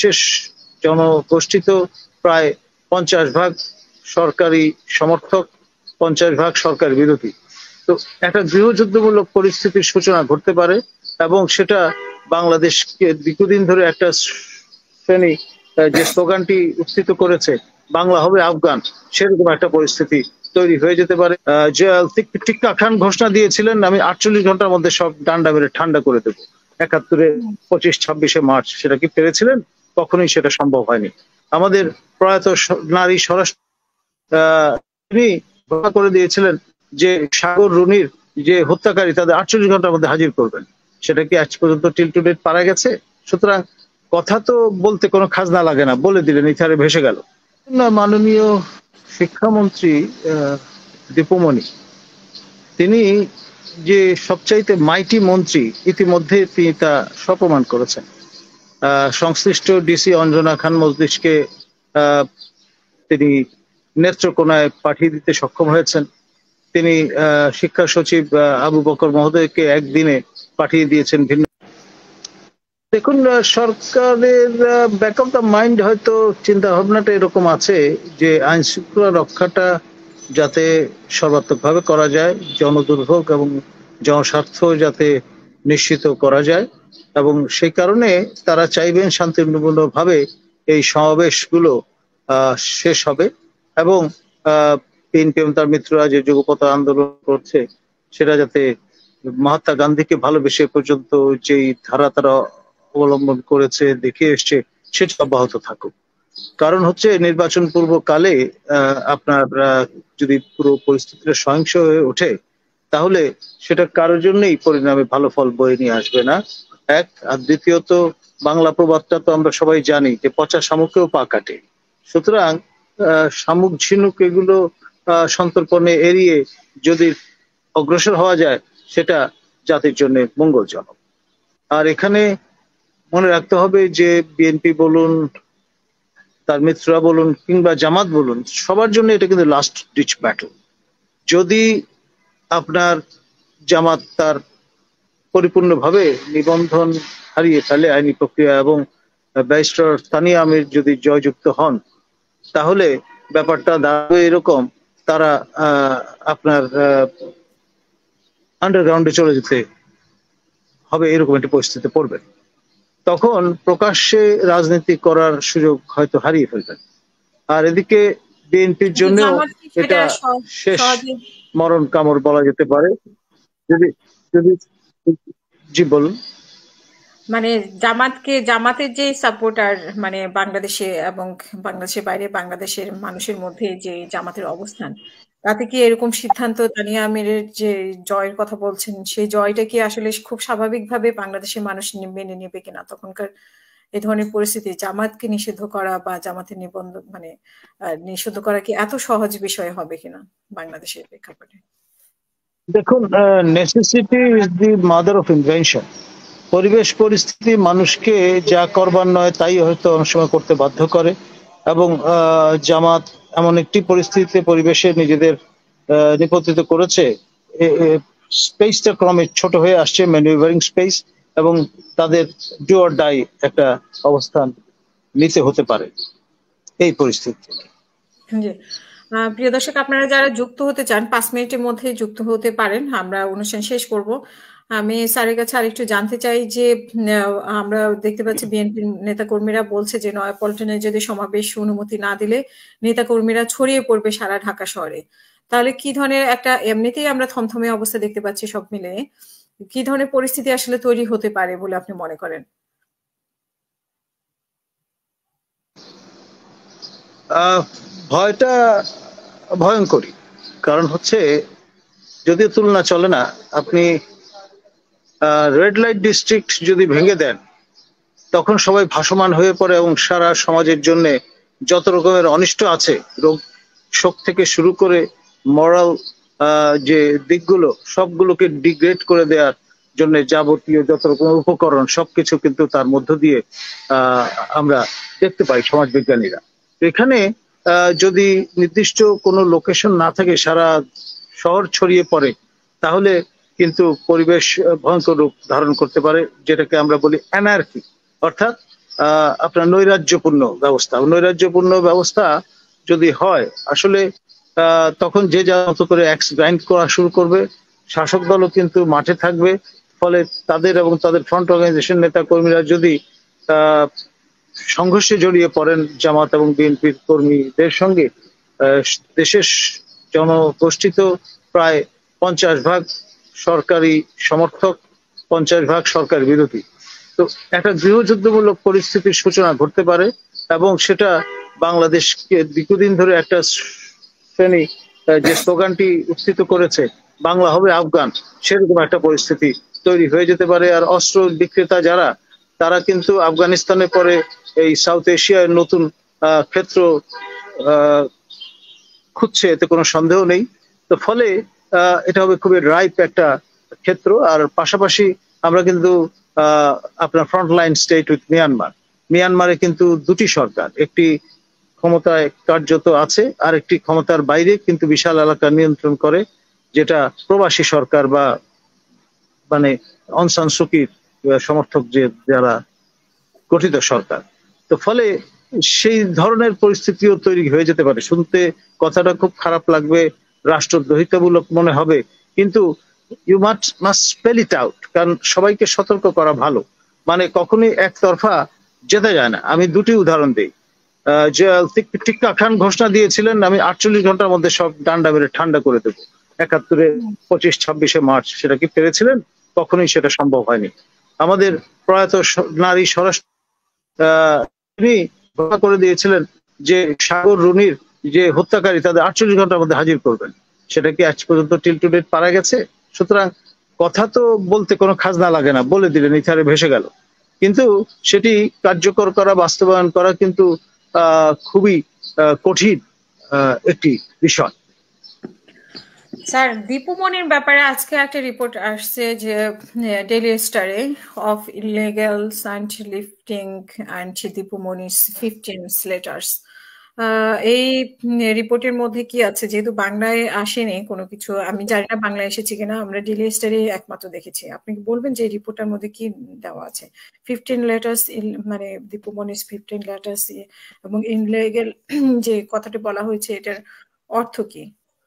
বিশেষ জনগোষ্ঠী তো প্রায় 50% সরকারি সমর্থক, 50% সরকার বিরোধী। তো একটা গৃহযুদ্ধমূলক পরিস্থিতির সূচনা ঘটতে পারে, এবং সেটা বাংলাদেশকে দীর্ঘদিন ধরে একটা শ্রেণী যে স্লোগানটি উত্থিত করেছে, বাংলা হবে আফগান, সেরকম একটা পরিস্থিতি তৈরি হয়ে যেতে পারে। যে টিক্কা খান ঘোষণা দিয়েছিলেন, আমি 48 ঘন্টার মধ্যে সব ডান্ডা মেরে ঠান্ডা করে দেবো। 71-এ 25-26 মার্চ সেটা কি পেরেছিলেন? কখনোই সেটা সম্ভব হয়নি। আমাদের প্রয়াত নারী স্বরাষ্ট্র তিনি ঘোষণা করে দিয়েছিলেন যে সাগর রুনির যে হত্যাকারী তাদের 48 ঘন্টার মধ্যে হাজির করবেন। সেটা কি আজ পর্যন্ত টিল টু ডেট পারা গেছে? সুতরাং কথা তো বলতে কোনো খাজনা লাগে না, বলে দিলেন, ইথারে ভেসে গেল। না, মাননীয় শিক্ষামন্ত্রী দীপুমণি, তিনি যে সবচাইতে মাইটি মন্ত্রী, ইতিমধ্যে তিনি তা সপ্রমাণ করেছেন। সংশ্লিষ্ট ডিসি অঞ্জনা খান মজলিসকে তিনি নেত্রকোনায় পাঠিয়ে দিতে সক্ষম হয়েছেন। তিনি শিক্ষা সচিব আবু বকর মহোদয়কে একদিনে পাঠিয়ে দিয়েছেন ভিন্ন। দেখুন, সরকারের ব্যাক অফ দ্য মাইন্ড হয়তো চিন্তা ভাবনাটা এরকম আছে যে আইন শৃঙ্খলা রক্ষাটা যাতে সর্বাত্মকভাবে করা যায়, জনদুর্ভোগ এবং জনস্বার্থ যাতে নিশ্চিত করা যায়, এবং সেই কারণে তারা চাইবেন শান্তিপূর্ণভাবে এই সমাবেশগুলো শেষ হবে, এবং বিএনপি এবং তার মিত্ররা যে যুগপৎ আন্দোলন করছে সেটা যাতে মহাত্মা গান্ধীকে ভালোবেসে পর্যন্ত যেই ধারা তারা অবলম্বন করেছে, দেখে এসছে, সেটা অব্যাহত থাকুক। কারণ হচ্ছে নির্বাচন পূর্বকালে আপনার যদি পুরো পরিস্থিতিটা সহিংস হয়ে ওঠে, তাহলে সেটা কারোর জন্যই পরিণামে ভালো ফল বয়ে নিয়ে আসবে না, এক। আর দ্বিতীয়ত, বাংলা প্রবাদটা তো আমরা সবাই জানি যে পচা শামুকেও পা কাটে। সুতরাং শামুক ঝিনুক এগুলো সন্তর্পণে এড়িয়ে যদি অগ্রসর হওয়া যায়, সেটা জাতির জন্য মঙ্গলজনক। আর এখানে মনে রাখতে হবে যে বিএনপি বলুন, তার মিত্ররা বলুন, কিংবা জামাত বলুন, সবার জন্য এটা কিন্তু লাস্ট ডিচ ব্যাটল। যদি আপনার জামাত তার পরিপূর্ণভাবে নিবন্ধন হারিয়ে ফেলে আইনি প্রক্রিয়া, এবং ব্যারিস্টার তানিয়া আমির যদি জয়যুক্ত হন, তাহলে ব্যাপারটা দাঁড়াবে এরকম, তারা আপনার আন্ডারগ্রাউন্ডে চলে যেতে হবে, এরকম একটা পরিস্থিতিতে পড়বে। তখন প্রকাশ্যে রাজনীতি করার সুযোগ হয়তো হারিয়ে ফেলবেন। আর এদিকে বিএনপির জন্য এটা শেষ মরণ কামড় বলা যেতে পারে। যদি যদি জি বলুন। মানে জামাতের যে সাপোর্টার, মানে বাংলাদেশে এবং বাংলাদেশের বাইরে বাংলাদেশের মানুষের মধ্যে যে জামাতের অবস্থান, তাতে কি এরকম সিদ্ধান্ত তানিয়া আমিরের যে জয়ের কথা বলছেন, সেই জয়টা কি আসলে খুব স্বাভাবিকভাবে বাংলাদেশের মানুষ মেনে নেবে কিনা? তখনকার এই ধরনের পরিস্থিতি জামাতকে নিষিদ্ধ করা বা জামাতের নিবন্ধন মানে নিষিদ্ধ করা কি এত সহজ বিষয় হবে কিনা বাংলাদেশের প্রেক্ষাপটে? দেখুন, necessity is the mother of invention. পরিবেশ পরিস্থিতি মানুষকে যা করবার নয় তাই হয়তো অনেক সময় করতে বাধ্য করে, এবং জামাত এমন একটি পরিস্থিতিতে পরিবেশে নিজেদের নিপতিত করেছে, স্পেসটা ক্রমে ছোট হয়ে আসছে, ম্যানুভারিং স্পেস, এবং তাদের ডু অর ডাই একটা অবস্থান নিতে হতে পারে এই পরিস্থিতি। জি, প্রিয় দর্শক, আপনারা যারা যুক্ত হতে চান 5 মিনিটের মধ্যে যুক্ত হতে পারেন। আমরা অনুষ্ঠান শেষ করব। আমি স্যারের কাছে আরেকটু জানতে চাই যে আমরা দেখতে পাচ্ছি বিএনপির নেতাকর্মীরা বলছে যে নয়াপল্টনে যদি সমাবেশ অনুমতি না দিলে নেতাকর্মীরা ছড়িয়ে পড়বে সারা ঢাকা শহরে। তাহলে কি ধরনের একটা, এমনিতেই আমরা থমথমে অবস্থা দেখতে পাচ্ছি সব মিলে, কি ধরনের পরিস্থিতি আসলে তৈরি হতে পারে বলে আপনি মনে করেন? ভয়টা ভয়ঙ্করী। কারণ হচ্ছে, যদিও তুলনা চলে না, আপনি রেড লাইট ডিস্ট্রিক্ট যদি ভেঙে দেন, তখন সবাই ভাসমান হয়ে পড়ে, এবং সারা সমাজের জন্য যত রকমের অনিষ্ট আছে, রোগ শোক থেকে শুরু করে মরাল যে দিকগুলো, সবগুলোকে ডিগ্রেড করে দেওয়ার জন্য যাবতীয় যত রকমের উপকরণ, সবকিছু কিন্তু তার মধ্য দিয়ে আমরা দেখতে পাই সমাজবিজ্ঞানীরা। এখানে যদি নির্দিষ্ট কোনো লোকেশন না থাকে, সারা শহর ছড়িয়ে পড়ে, তাহলে কিন্তু পরিবেশ ভয়ঙ্কর রূপ ধারণ করতে পারে, যেটাকে আমরা বলি অ্যানার্কি। অর্থাৎ আপনার নৈরাজ্যপূর্ণ ব্যবস্থা যদি হয় আসলে তখন যে যার মতো করে অ্যাক্স গ্রাইন্ড করা শুরু করবে। শাসক দলও কিন্তু মাঠে থাকবে। ফলে তাদের এবং তাদের ফ্রন্ট অর্গানাইজেশন নেতা কর্মীরা যদি আহ সংঘর্ষে জড়িয়ে পড়েন জামাত এবং বিএনপির কর্মীদের সঙ্গে, দেশের জনগোষ্ঠী তো প্রায় 50% সরকারি সমর্থক, 50% সরকার বিরোধী। তো একটা গৃহযুদ্ধমূলক পরিস্থিতির সূচনা ঘটতে পারে এবং সেটা বাংলাদেশকে দীর্ঘদিন ধরে একটা শ্রেণী যে স্লোগানটি উত্থিত করেছে, বাংলা হবে আফগান, সেরকম একটা পরিস্থিতি তৈরি হয়ে যেতে পারে। আর অস্ত্র বিক্রেতা যারা, তারা কিন্তু আফগানিস্তানের পরে এই সাউথ এশিয়ার নতুন ক্ষেত্র খুঁজছে, এতে কোনো সন্দেহ নেই। তো ফলে এটা হবে খুবই রাইপ একটা ক্ষেত্র। আর পাশাপাশি আমরা কিন্তু আপনার ফ্রন্টলাইন স্টেট উইথ মিয়ানমারে কিন্তু দুটি সরকার, একটি ক্ষমতায় কার্যত আছে আর একটি ক্ষমতার বাইরে কিন্তু বিশাল এলাকা নিয়ন্ত্রণ করে, যেটা প্রবাসী সরকার বা মানে অং সান সুকির সমর্থক যে যারা গঠিত সরকার। তো ফলে সেই ধরনের পরিস্থিতিও তৈরি হয়ে যেতে পারে। শুনতে কথাটা খুব খারাপ লাগবে, রাষ্ট্রদ্রোহিতামূলক মনে হবে, কিন্তু you must spell it out, কারণ সবাইকে সতর্ক করা ভালো। মানে কখনোই একতরফা যেতে যায় না। আমি দুটি উদাহরণ দিই। যে টিক্কা খান ঘোষণা দিয়েছিলেন, আমি 48 ঘন্টার মধ্যে সব ডান্ডা মেরে ঠান্ডা করে দেবো। 71-এ 25-26-এ মার্চ সেটা কি পেরেছিলেন? কখনোই সেটা সম্ভব হয়নি। আমাদের প্রয়াত নারী স্বরাষ্ট্র তিনি ঘোষণা করে দিয়েছিলেন যে সাগর রুনির যে হত্যাকারী তাদের 48 ঘন্টার মধ্যে হাজির করবেন। সেটা কি আজ পর্যন্ত টিল টু ডেট পারা গেছে? সুতরাং কথা তো বলতে কোনো খাজনা লাগে না, বলে দিলেন, ইথারে ভেসে গেল। কিন্তু সেটি কার্যকর করা, বাস্তবায়ন করা কিন্তু খুবই কঠিন একটি বিষয়। স্যার, দীপুমনির ব্যাপারে আজকে একটা রিপোর্ট আসছে যে ডেইলি স্টারে of illegal sand lifting and Dipumoni's 15 letters. এই রিপোর্টের মধ্যে কি আছে, যেহেতু বাংলায় আসেনি কোনো কিছু, আমি জানি না বাংলায় এসেছে কিনা, আমরা ডেইলি স্টারে একমাত্র দেখেছি। আপনি কি বলবেন যে এই রিপোর্টের মধ্যে কি দেওয়া আছে? 15 লেটার্স, মানে দীপুমনিস 15 লেটার্স এবং ইনলিগাল যে কথাটি বলা হয়েছে, এটার অর্থ কি?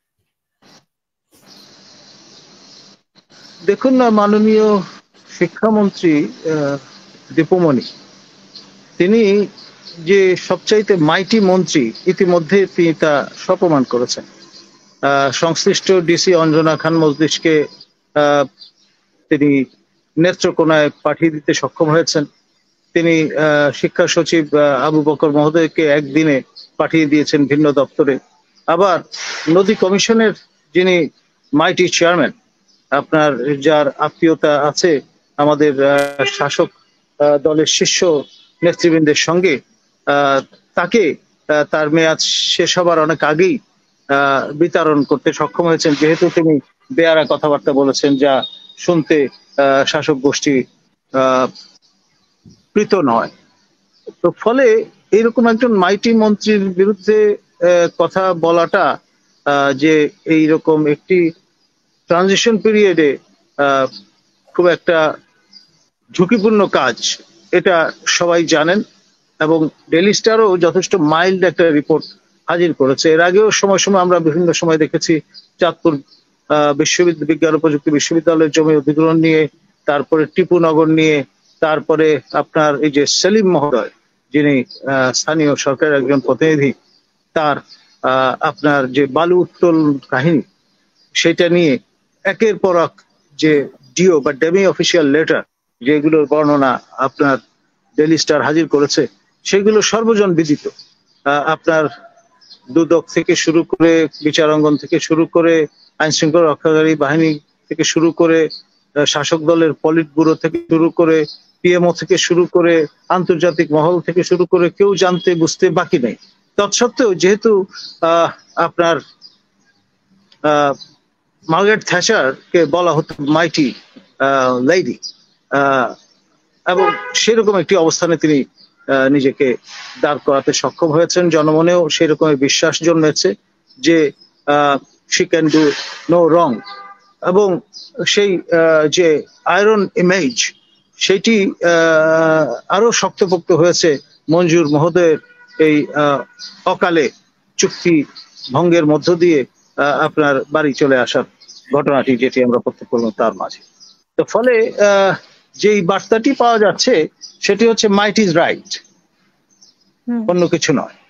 দেখুন না, মাননীয় শিক্ষামন্ত্রী দীপুমণি, তিনি যে সবচাইতে মাইটি মন্ত্রী, ইতিমধ্যে তিনি তা সপ্রমাণ করেছেন। সংশ্লিষ্ট ডিসি অঞ্জনা খান মজলিসকে তিনি নেত্রকোনায় পাঠিয়ে দিতে সক্ষম হয়েছেন। তিনি শিক্ষা সচিব আবু বকর মহোদয়কে একদিনে পাঠিয়ে দিয়েছেন ভিন্ন দপ্তরে। আবার নদী কমিশনের যিনি মাইটি চেয়ারম্যান, আপনার যার আত্মীয়তা আছে আমাদের শাসক দলের শীর্ষ নেতৃবৃন্দের সঙ্গে, তাকে তার মেয়াদ শেষ হবার অনেক আগেই বিতরণ করতে সক্ষম হয়েছেন, যেহেতু তিনি বেয়ারা কথাবার্তা বলেছেন, যা শুনতে শাসক গোষ্ঠী প্রীত নয়। তো ফলে এইরকম একজন মাইটি মন্ত্রীর বিরুদ্ধে কথা বলাটা যে এইরকম একটি ট্রানজিশন পিরিয়ডে খুব একটা ঝুঁকিপূর্ণ কাজ, এটা সবাই জানেন। এবং ডেইলি স্টারও যথেষ্ট মাইল্ড একটা রিপোর্ট হাজির করেছে। এর আগেও সময় সময় আমরা বিভিন্ন সময় দেখেছি চাঁদপুর বিজ্ঞান ও প্রযুক্তি বিশ্ববিদ্যালয়ের জমি অধিগ্রহণ নিয়ে, তারপরে টিপুনগর নিয়ে, তারপরে আপনার এই যে সেলিম মহোদয়, যিনি স্থানীয় সরকারের একজন প্রতিনিধি, তার আপনার যে বালু উত্তোলন কাহিনী, সেটা নিয়ে একের পর এক যে ডিও বা ডেমি অফিসিয়াল লেটার যেগুলোর বর্ণনা আপনার ডেইলি স্টার হাজির করেছে, সেগুলো সর্বজন বিদিত। আপনার দুদক থেকে শুরু করে, বিচারাঙ্গন থেকে শুরু করে, আইন শৃঙ্খলা রক্ষাকারী বাহিনী থেকে শুরু করে, শাসক দলের পলিট ব্যুরো থেকে শুরু করে, পিএমও থেকে শুরু করে, আন্তর্জাতিক মহল থেকে শুরু করে, কেউ জানতে বুঝতে বাকি নেই। তৎসত্ত্বেও যেহেতু আপনার মার্গারেট থ্যাচারকে বলা হতো মাইটি লেডি, এবং সেরকম একটি অবস্থানে তিনি নিজেকে দাঁড় করাতে সক্ষম হয়েছেন। জনমনেও সেরকম বিশ্বাস জন্মেছে যে she can do no wrong. এবং সেই যে আয়রন ইমেজ সেটি আরো শক্তপোক্ত হয়েছে মঞ্জুর মহোদয়ের এই অকালে চুক্তি ভঙ্গের মধ্য দিয়ে আপনার বাড়ি চলে আসার ঘটনাটি, যেটি আমরা প্রত্যক্ষ করলাম তার মাঝে। তো ফলে যেই বার্তাটি পাওয়া যাচ্ছে সেটি হচ্ছে মাইট ইজ রাইট, অন্য কিছু নয়।